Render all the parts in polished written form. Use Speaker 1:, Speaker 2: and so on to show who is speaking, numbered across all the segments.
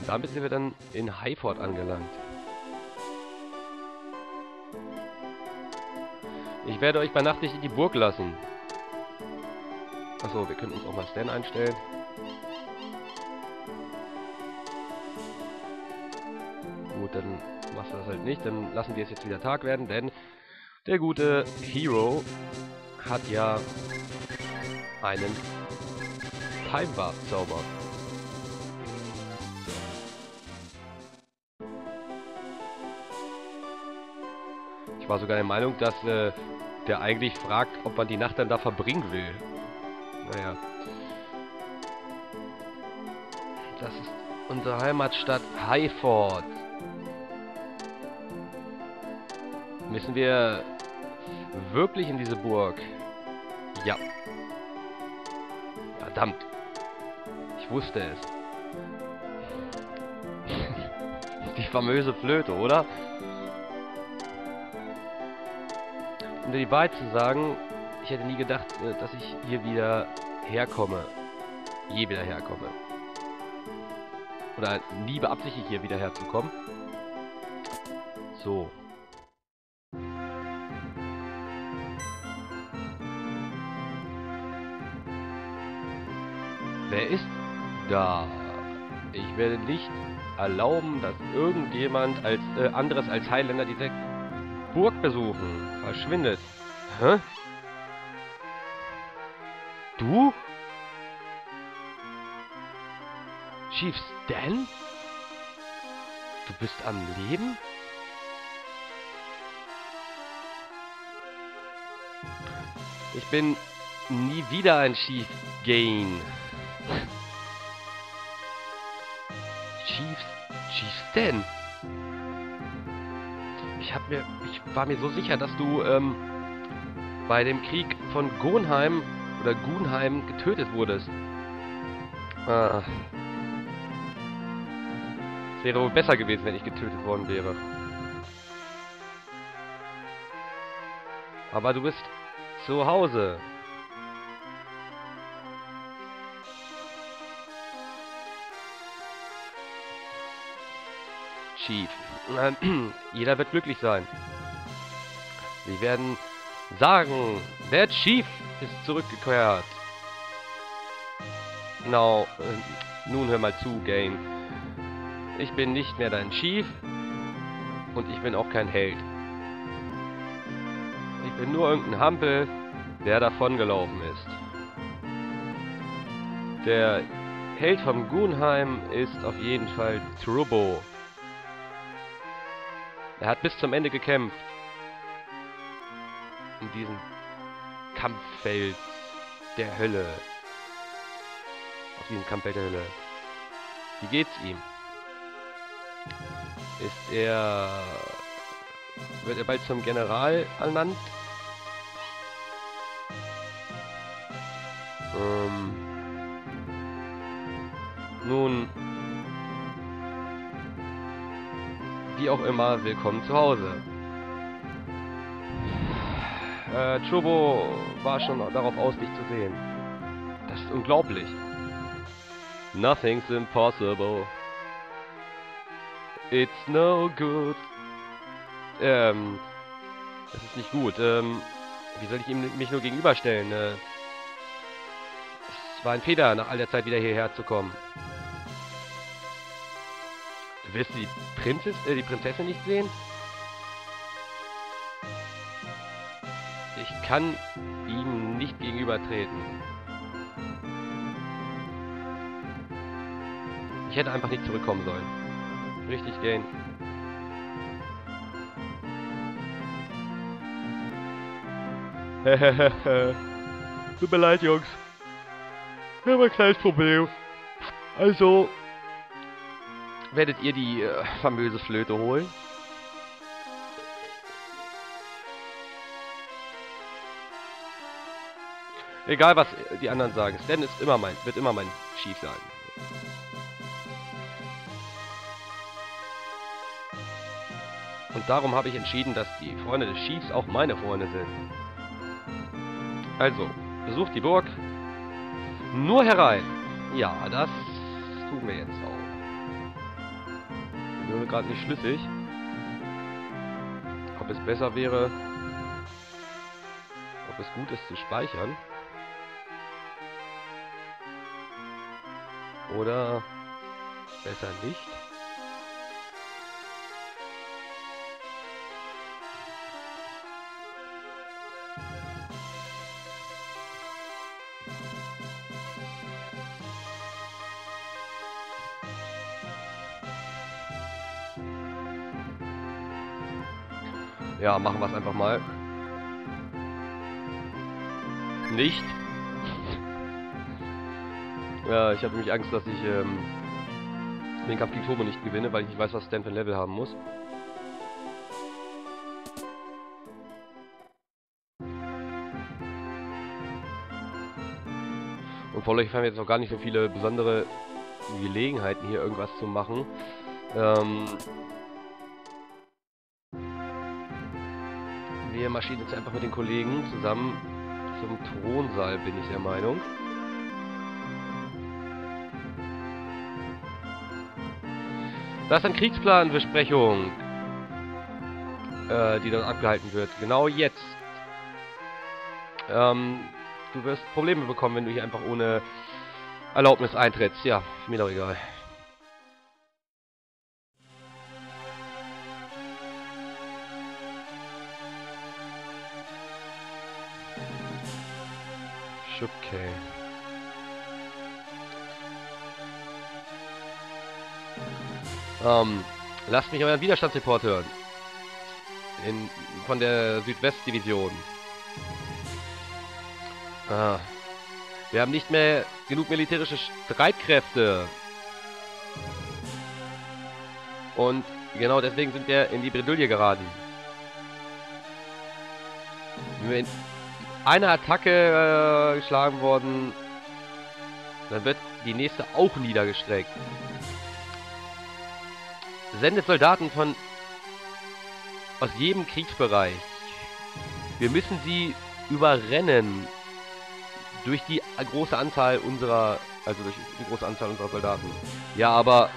Speaker 1: Damit sind wir dann in Highford angelangt. Ich werde euch bei Nacht nicht in die Burg lassen. Achso, wir können uns auch mal Stan einstellen. Gut, dann machst du das halt nicht. Dann lassen wir es jetzt wieder Tag werden, denn der gute Hero hat ja einen Time Warp Zauber. Ich war sogar der Meinung, dass der eigentlich fragt, ob man die Nacht dann da verbringen will. Naja. Das ist unsere Heimatstadt Highford. Müssen wir wirklich in diese Burg? Ja. Verdammt. Ich wusste es. Die famöse Flöte, oder? Um dir die Wahrheit zu sagen, ich hätte nie gedacht, dass ich hier wieder herkomme. Je wieder herkomme. Oder nie beabsichtigt, hier wieder herzukommen. So. Wer ist da? Ich werde nicht erlauben, dass irgendjemand anderes als Highlander diese Burg besuchen. Verschwindet. Hä? Du? Chief Stan? Du bist am Leben? Ich bin nie wieder ein Chief Gain. Chief Stan? Ich war mir so sicher, dass du bei dem Krieg von Gunheim getötet wurdest. Ah. Es wäre wohl besser gewesen, wenn ich getötet worden wäre. Aber du bist zu Hause. Chief. Jeder wird glücklich sein. Sie werden sagen, der Chief ist zurückgekehrt. Genau. Nun hör mal zu, Gain. Ich bin nicht mehr dein Chief. Und ich bin auch kein Held. Ich bin nur irgendein Hampel, der davongelaufen ist. Der Held vom Gunheim ist auf jeden Fall Trubbo. Er hat bis zum Ende gekämpft. In diesem Kampffeld der Hölle. Auf diesem Kampffeld der Hölle. Wie geht's ihm? Wird er bald zum General ernannt? Nun, wie auch immer, willkommen zu Hause. Trubbo war schon darauf aus, dich zu sehen. Das ist unglaublich. Nothing's impossible. It's no good. Das ist nicht gut. Wie soll ich mich nur gegenüberstellen? Es war ein Fehler, nach all der Zeit wieder hierher zu kommen. Du wirst die Prinzessin nicht sehen? Ich kann ihm nicht gegenübertreten. Ich hätte einfach nicht zurückkommen sollen. Richtig, Gain. Tut mir leid, Jungs. Wir haben ein kleines Problem. Also, werdet ihr die famöse Flöte holen? Egal, was die anderen sagen. Stan ist wird immer mein Chief sein. Und darum habe ich entschieden, dass die Freunde des Chiefs auch meine Freunde sind. Also, besucht die Burg. Nur herein. Ja, das tun wir jetzt auch. Bin mir gerade nicht schlüssig. Ob es besser wäre, ob es gut ist zu speichern. Oder besser nicht. Ja, machen wir es einfach mal. Nicht. Ja, ich habe nämlich Angst, dass ich den Kampf gegen Turbo nicht gewinne, weil ich nicht weiß, was Stan für ein Level haben muss. Und vorläufig haben wir jetzt auch gar nicht so viele besondere Gelegenheiten, hier irgendwas zu machen. Wir marschieren jetzt einfach mit den Kollegen zusammen zum Thronsaal, bin ich der Meinung. Das ist eine Kriegsplanbesprechung, die dort abgehalten wird. Genau jetzt. Du wirst Probleme bekommen, wenn du hier einfach ohne Erlaubnis eintrittst. Ja, mir doch egal. Okay. Lasst mich euren Widerstandsreport hören. Von der Südwestdivision. Wir haben nicht mehr genug militärische Streitkräfte. Und genau deswegen sind wir in die Bredouille geraten. Wenn wir in einer Attacke geschlagen worden, dann wird die nächste auch niedergestreckt. Sendet Soldaten aus jedem Kriegsbereich. Wir müssen sie überrennen durch die große Anzahl unserer Soldaten. Ja, aber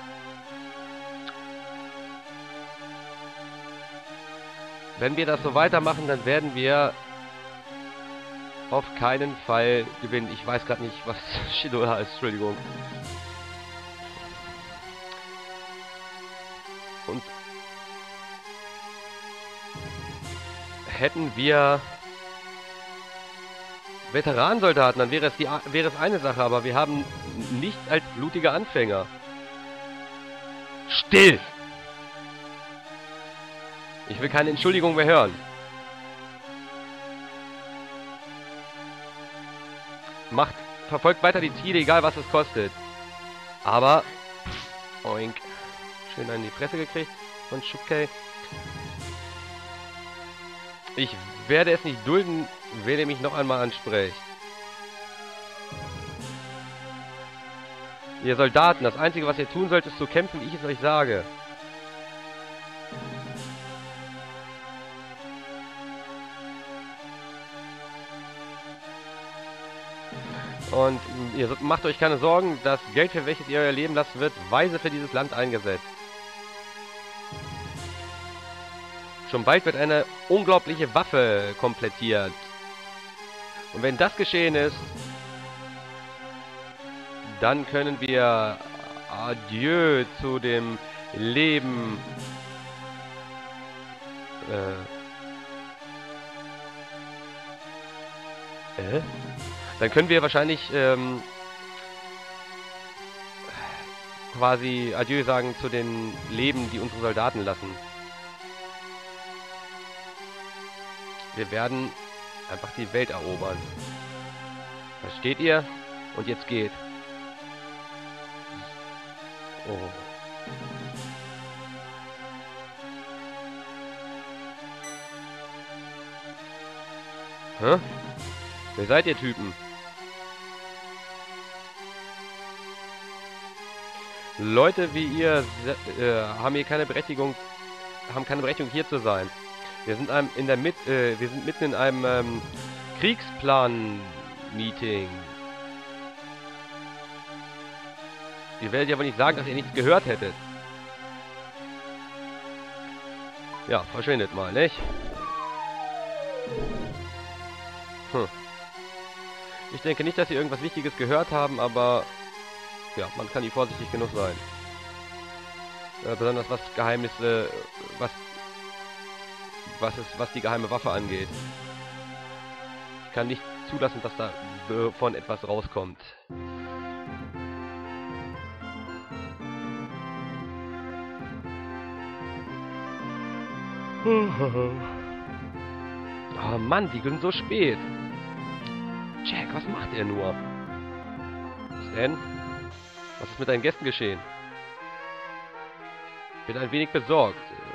Speaker 1: wenn wir das so weitermachen, dann werden wir auf keinen Fall gewinnen. Ich weiß gerade nicht, was Shinoda ist. Entschuldigung. Und hätten wir Veteranensoldaten, dann wäre es eine Sache, aber wir haben nicht als blutige Anfänger. Still! Ich will keine Entschuldigung mehr hören. Verfolgt weiter die Ziele, egal was es kostet. Aber, oink. Schön in die Fresse gekriegt von Shukkei. Ich werde es nicht dulden, wenn ihr mich noch einmal ansprecht. Ihr Soldaten, das Einzige, was ihr tun sollt, ist zu kämpfen, wie ich es euch sage. Und ihr macht euch keine Sorgen, das Geld, für welches ihr euer Leben lasst, wird weise für dieses Land eingesetzt. Schon bald wird eine unglaubliche Waffe komplettiert. Und wenn das geschehen ist, dann können wir Adieu zu dem Leben dann können wir wahrscheinlich quasi Adieu sagen zu den Leben, die unsere Soldaten lassen. Wir werden einfach die Welt erobern. Versteht ihr? Und jetzt geht. Oh. Hä? Wer seid ihr Typen? Leute wie ihr haben hier keine Berechtigung, hier zu sein. Wir sind wir sind mitten in einem Kriegsplan-Meeting. Ihr werdet ja wohl nicht sagen, dass ihr nichts gehört hättet. Ja, verschwindet mal, nicht? Ich denke nicht, dass sie irgendwas Wichtiges gehört haben, aber ja, man kann nie vorsichtig genug sein. Besonders was Geheimnisse, was die geheime Waffe angeht. Ich kann nicht zulassen, dass da von etwas rauskommt. Oh Mann, die sind so spät. Jack, was macht er nur? Stan? Was ist mit deinen Gästen geschehen? Ich bin ein wenig besorgt.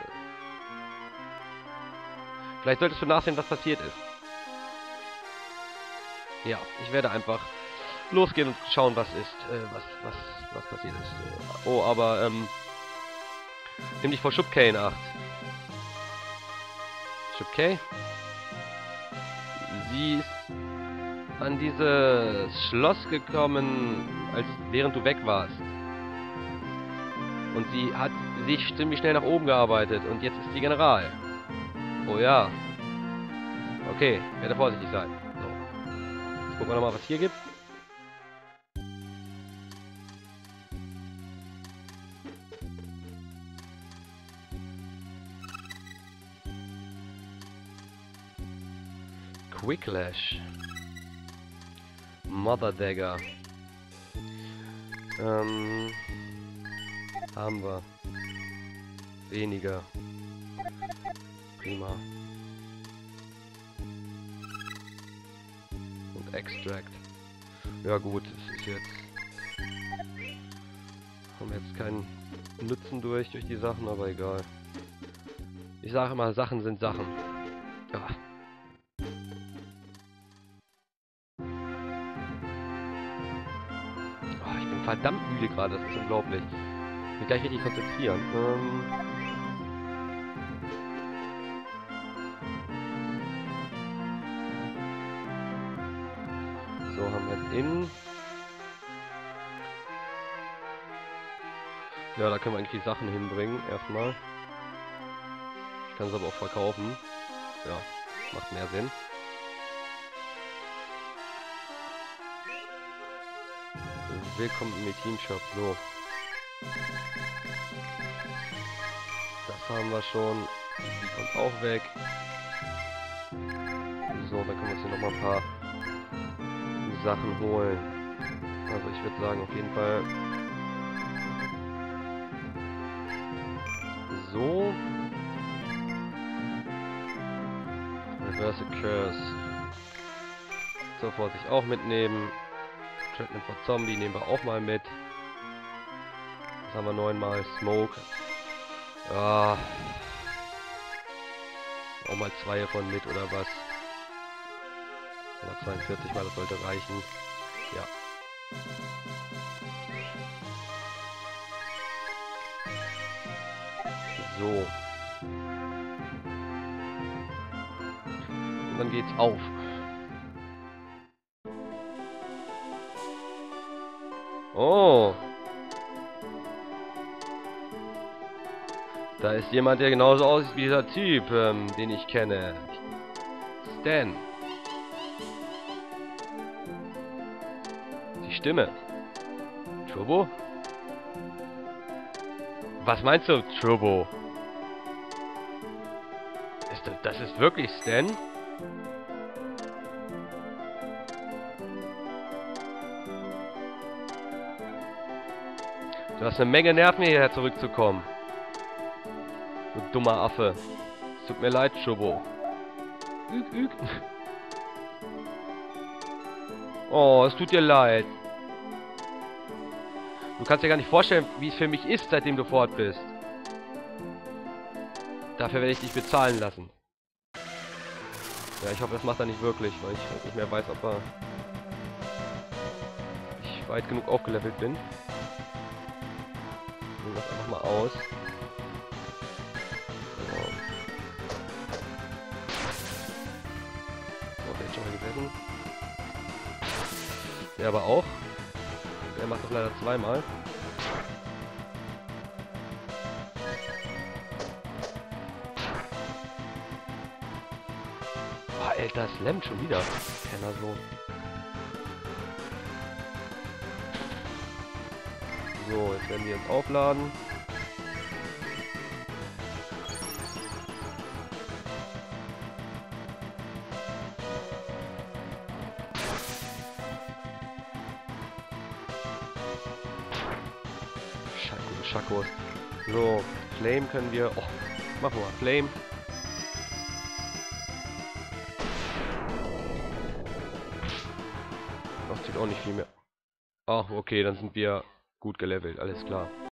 Speaker 1: Vielleicht solltest du nachsehen, was passiert ist. Ja, ich werde einfach losgehen und schauen, was ist, was passiert ist. Oh, aber, nimm dich vor Shubkei in Acht. Shubkei? Sie ist an dieses Schloss gekommen, während du weg warst. Und sie hat sich ziemlich schnell nach oben gearbeitet und jetzt ist sie General. Oh ja. Okay, werde vorsichtig sein. So. Jetzt gucken wir nochmal, was hier gibt. Quicklash. Mother Dagger. Haben wir. Weniger. Prima. Und Extract. Ja gut, es ist jetzt... Haben wir jetzt keinen Nutzen durch die Sachen, aber egal. Ich sage immer, Sachen sind Sachen. Ja. Ich bin verdammt müde gerade, das ist unglaublich. Ich will gleich richtig konzentrieren. So, haben wir es in. Ja, da können wir eigentlich die Sachen hinbringen, erstmal. Ich kann es aber auch verkaufen. Ja, macht mehr Sinn. Willkommen im Team Shop. So. Das haben wir schon. Die kommt auch weg. So, dann können wir uns hier nochmal ein paar Sachen holen. Also ich würde sagen, auf jeden Fall so. Reverse Curse. So, Vorsicht auch mitnehmen. Treatment for Zombie nehmen wir auch mal mit. Das haben wir 9-mal. Smoke. Ja. Auch mal 2 davon mit oder was. 42 mal, das sollte reichen. Ja. So. Und dann geht's auf. Oh. Da ist jemand, der genauso aussieht wie dieser Typ, den ich kenne. Stan. Die Stimme. Turbo? Was meinst du, Turbo? Das ist wirklich Stan? Du hast eine Menge Nerven, hierher zurückzukommen. Du dummer Affe. Es tut mir leid, Turbo. Oh, es tut dir leid. Du kannst dir gar nicht vorstellen, wie es für mich ist, seitdem du fort bist. Dafür werde ich dich bezahlen lassen. Ja, ich hoffe, das macht er nicht wirklich, weil ich nicht mehr weiß, ob ich weit genug aufgelevelt bin. Nehmen das einfach mal aus. Genau. So, jetzt schon mal gesessen. Der aber auch. Der macht das leider 2-mal. Alter, slammt schon wieder. Penner so. So, jetzt werden wir uns aufladen. Schakos. So, Flame können wir... Oh, machen wir Flame. Das zieht auch nicht viel mehr. Ah, okay, dann sind wir gut gelevelt, alles klar.